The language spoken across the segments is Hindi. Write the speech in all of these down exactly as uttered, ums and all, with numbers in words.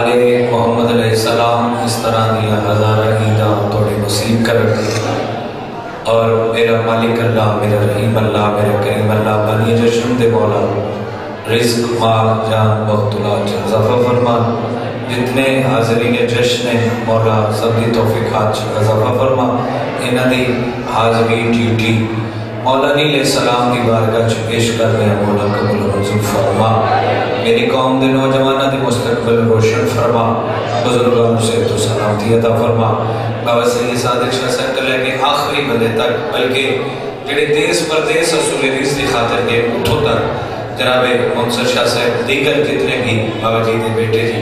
आले मोहम्मद अलैहिस्सलाम इस तरह दिया हज़ार ईदा थोड़ी नसीब कर और मेरा मालिक अल्लाह, मेरा रहीम अल्लाह, मेरा करीम अल्लाह बनी जश्न दे मौला रिज़्क माल जान बख्तुला इज़ाफ़ा फरमा। जितने हाज़रीन जश्न मौला सब दी तौफ़ीक़ात इज़ाफ़ा फरमा। इन्हां दी हाज़री ड्यूटी मौला नीले सलाम की बारगाह च पेश कर रहे हैं। मौला कबूल मंजूर फरमा। मेरी कौम के नौजवानों की मुस्तकबिल रोशन फरमा। बुजुर्गों से तो सलामती अता फरमा। बाबा सैयद सादिक शाह साहब तो लेके आखिरी बंदे तक, बल्कि जेडे देश परदेश असूल रिज़ की खातिर के उठो तक जनाबे मुंसर शाह साहब दीगर जितने भी बाबा जी के बेटे जी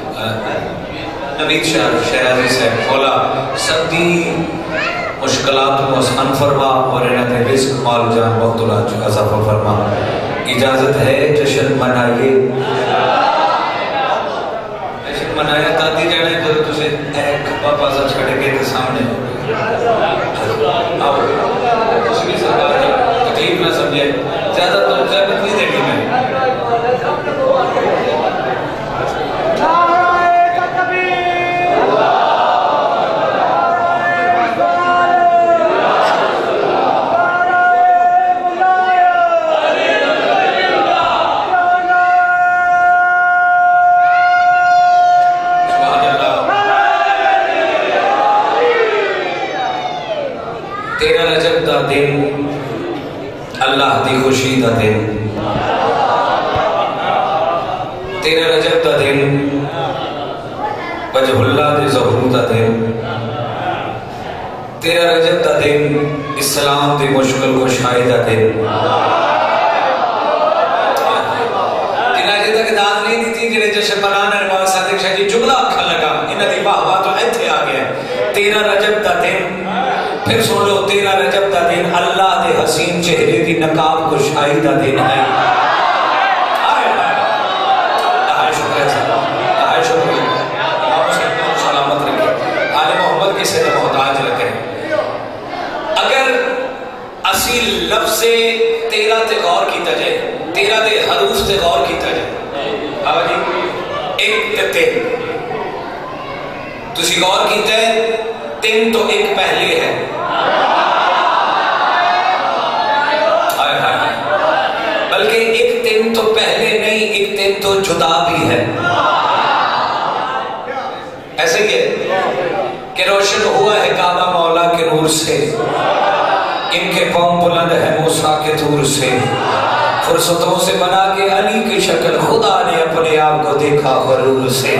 नवीद शाह शहराजी साहब खोला सब दी मुश्किलात को आसान फरमा और इन्होंने रिज़्क माल जान बख्तुला इज़ाफ़ा फरमा। इजाज़त है जश्न मनाइए, जश्न मनाया ताती जाने जब तुझे एक पापा सा छड़ के तो सामने आओ कुछ भी सरकार तकलीफ ना समझे, ज़्यादा तो ज़्यादा नहीं देनी मैं दिन अल्लाह की खुशी का दिन, तेरा रजब का दिन वजहुल्लाह के ज़हूर का दिन, तेरा रजब का दिन इस्लाम की मुश्किल कुशाई का दिन। तिना अजे तक दाद नहीं दी जिन्हें जश्न मनाने बाबा सादिक शाह जी जुमला अखा लगा इन्हां दी वाह वाह तो इत्थे आ गया। तेरा रजब का दिन, फिर सुन लो, तेरा रजब का दिन अल्लाह के हसीन चेहरे की नकाब कुशाई का दिन है। सलामत रखे, आले मोहम्मद किसे ने मोहताज रखे। अगर असी लफ्ज़ तेरा ते गौर किया जाए, तेरा दे हरूफ ते गौर किया जाए बाबा जी, एक ते तीन तुसी गौर किया है, तीन तो एक पहले है, बल्कि एक तीन तो पहले नहीं, एक तीन तो जुदा भी है। ऐसे ही है कि रोशन हुआ है काबा मौला के नूर से, इनके पांव बुलंद है मूसा के दूर से, फुर्सतों से बना के अली की शक्ल खुदा ने अपने आप को देखा गरूर से।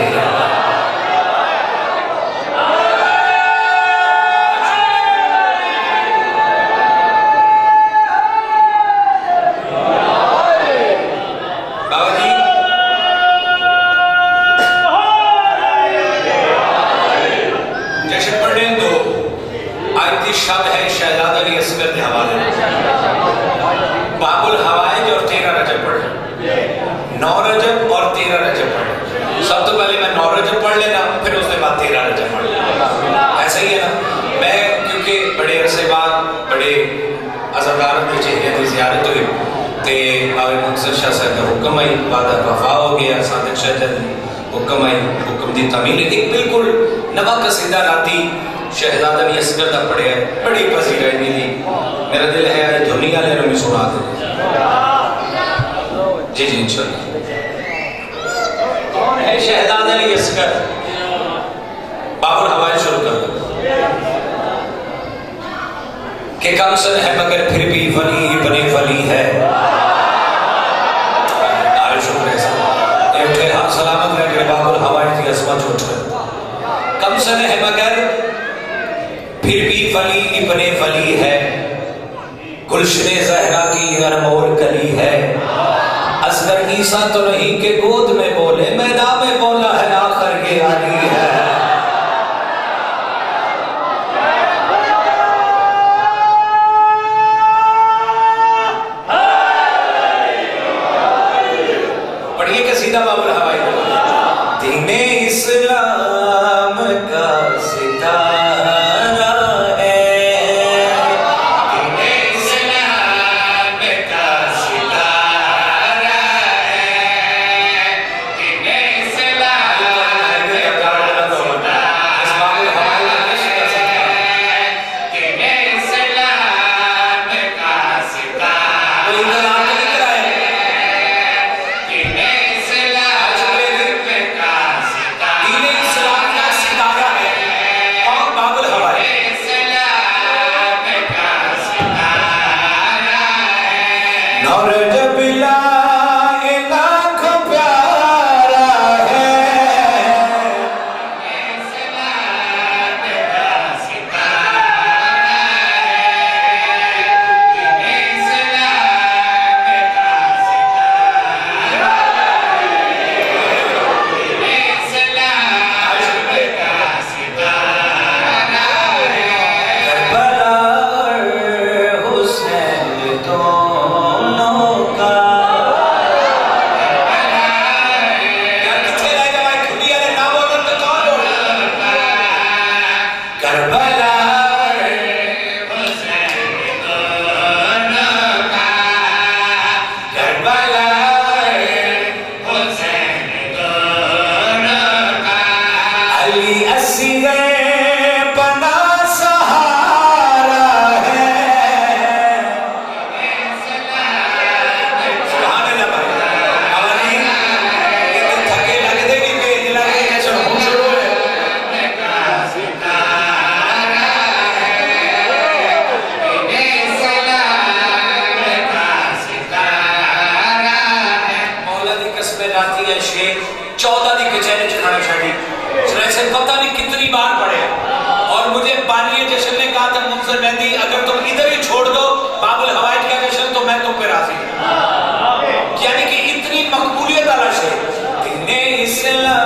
से राती है शेख चौदह की कचहरी च खड़ा छड़ी जैसे पता नहीं कितनी बार पढ़े और मुझे बानी जश्न ने कहा था मुंसर मेहदी अगर तुम इधर ही छोड़ दो बाबुल हवाइज का जश्न तो मैं तुम पे राजी। यानी कि इतनी मकबूलियत वाला शेख इस्लाम